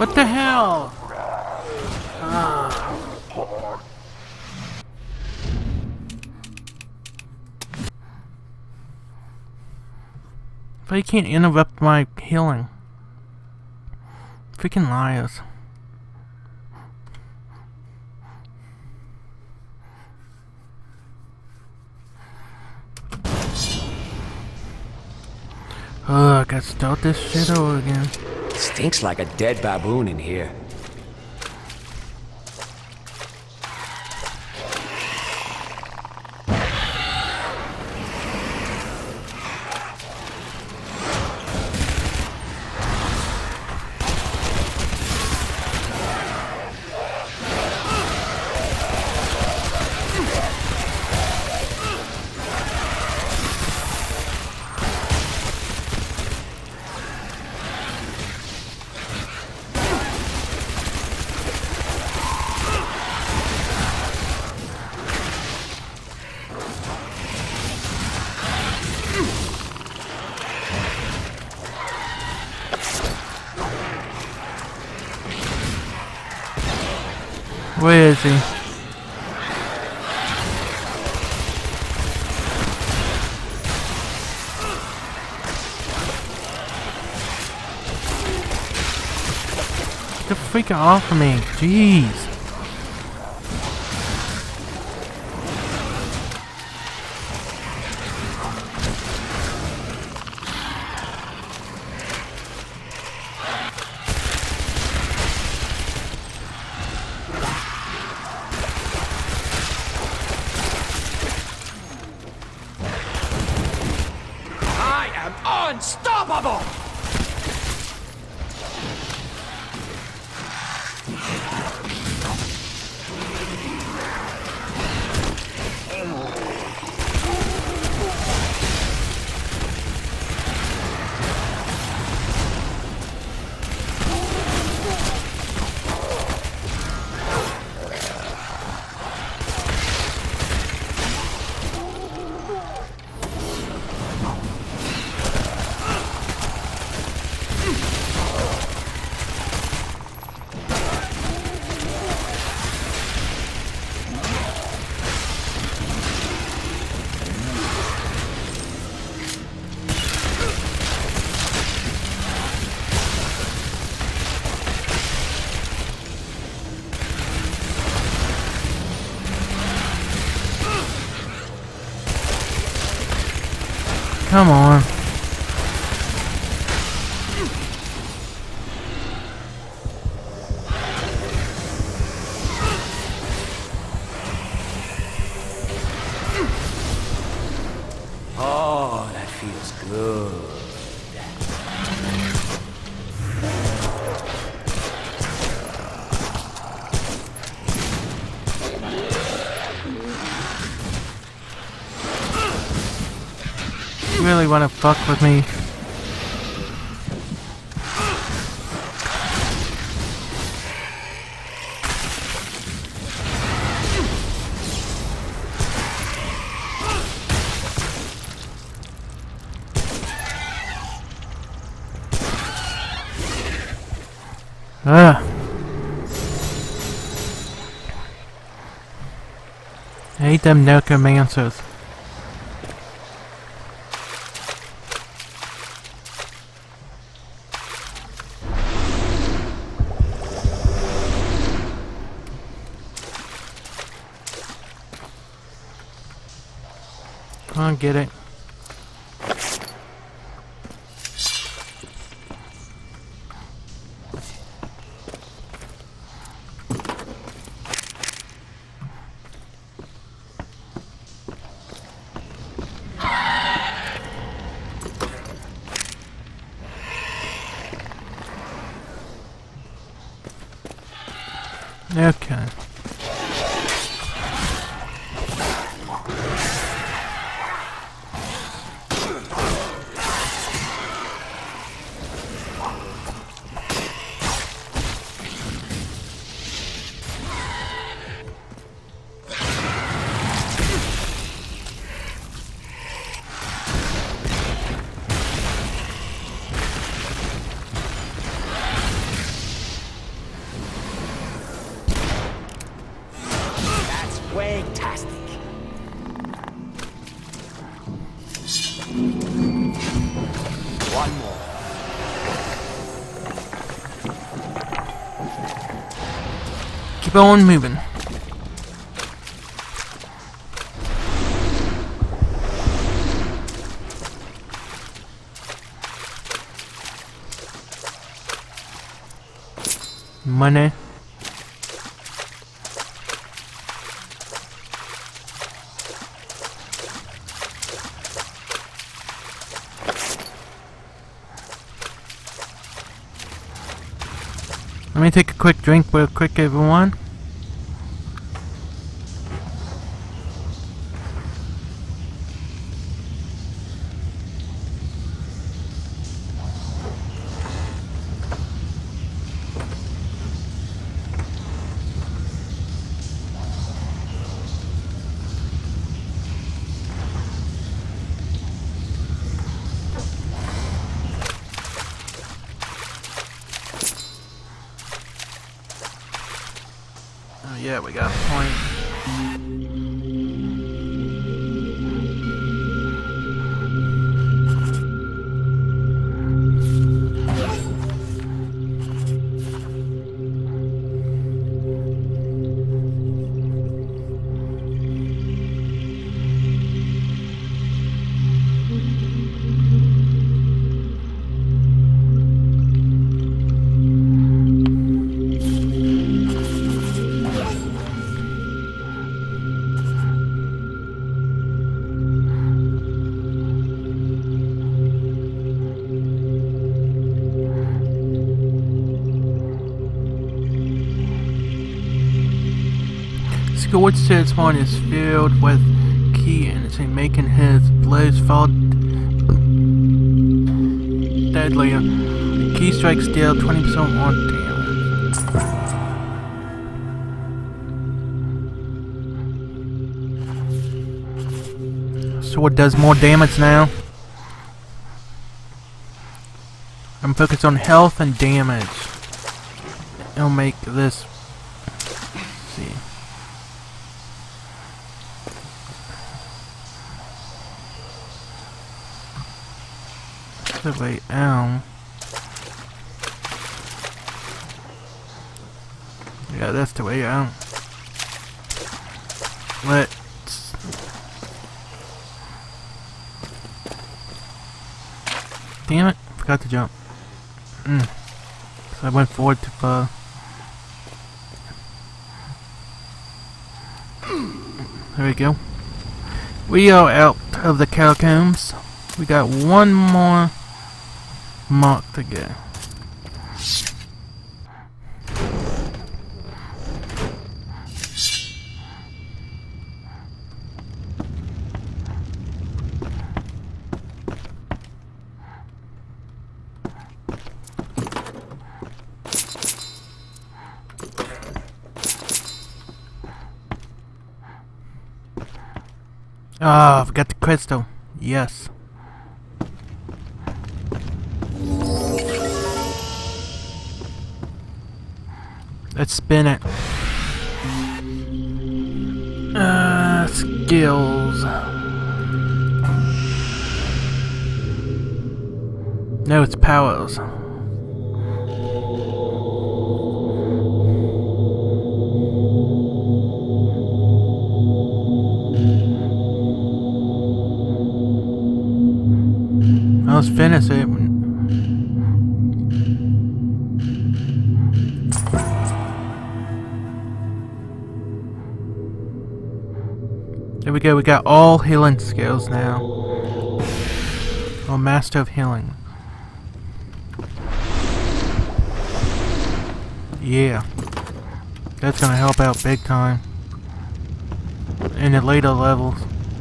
What the hell? But you can't interrupt my healing. Freaking liars. Oh, I gotta start this shit over again. Stinks like a dead baboon in here. Where is he? Get the freak off of me, jeez. Unstoppable! Come on. Oh, that feels good. You really wanna fuck with me? Ugh. I hate them necromancers. Come on, get it. Okay. One more. Keep on moving. Money. Let me take a quick drink real quick, everyone. Oh yeah, we got a point. Scored says one is filled with key energy, making his blows fall deadlier. The key strikes deal 20% more damage. Sword does more damage now. I'm focused on health and damage. It'll make this. See. The way out. Yeah, that's the way out. Let's. Damn it! Forgot to jump. So I went forward too far. There we go. We are out of the catacombs. We got one more mark to go. Ah, I forgot the crystal. Yes. Let's spin it. Skills. No, it's powers. Let's finish it. There we go, we got all healing skills now. Oh, Master of Healing. Yeah. That's gonna help out big time. In the later levels.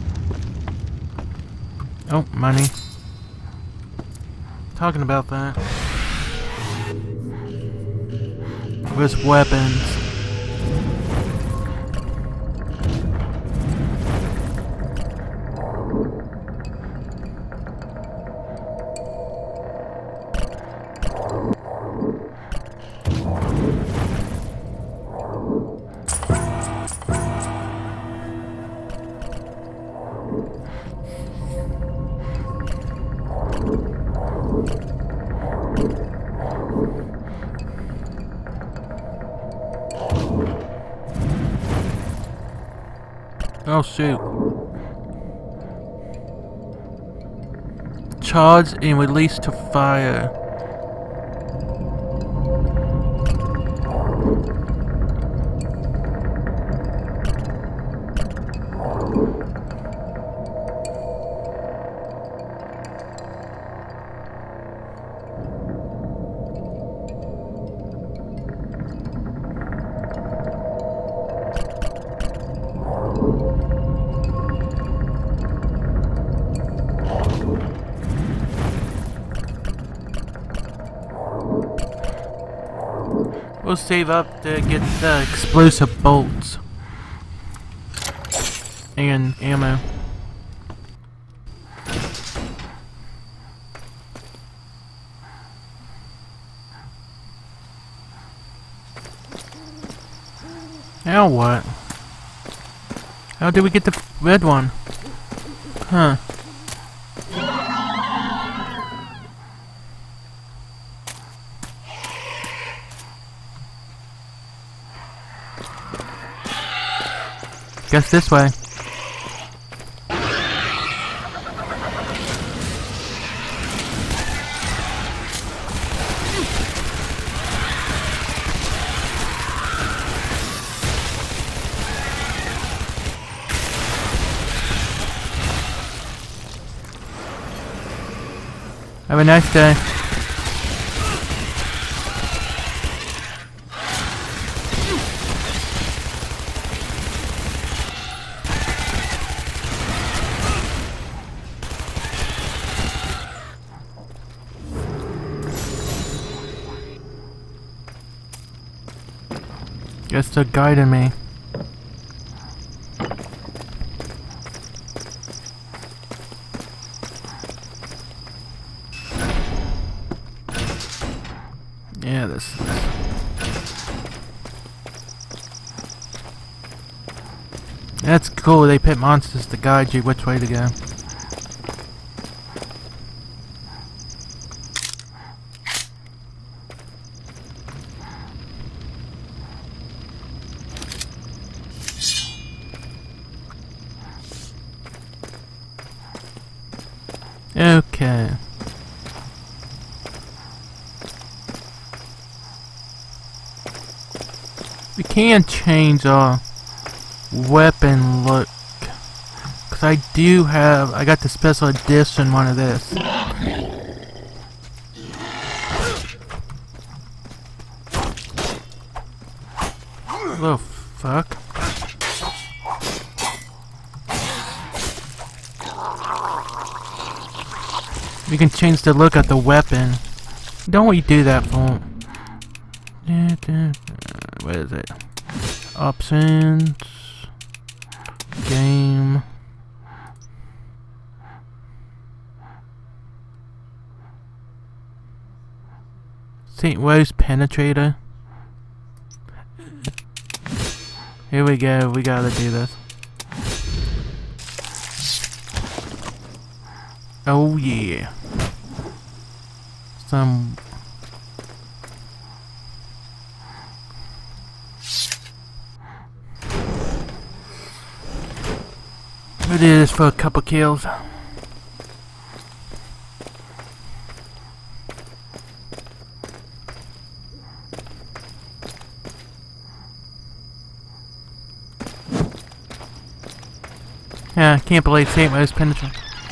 Oh, money. Talking about that. With weapons. Oh shoot. Charge and release to fire. We'll save up to get the explosive bolts and ammo. Now what? How did we get the red one? Huh. Guess this way. Have a nice day. Guess they're guiding me. Yeah, this is... That's cool, they pit monsters to guide you which way to go. Okay. We can change our weapon look. Cause I got the special edition one of this. Oh fuck. We can change the look of the weapon. Don't we do that for? What is it? Options. Game. St. Rose Penetrator. Here we go. We gotta do this. Oh yeah. Some... We'll do this for a couple kills. Yeah, I can't believe St. Rose Penetrator.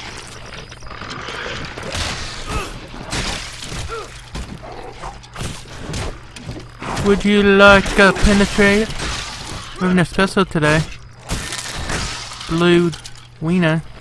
Would you like a penetrator? We're having a special today. Blue wiener.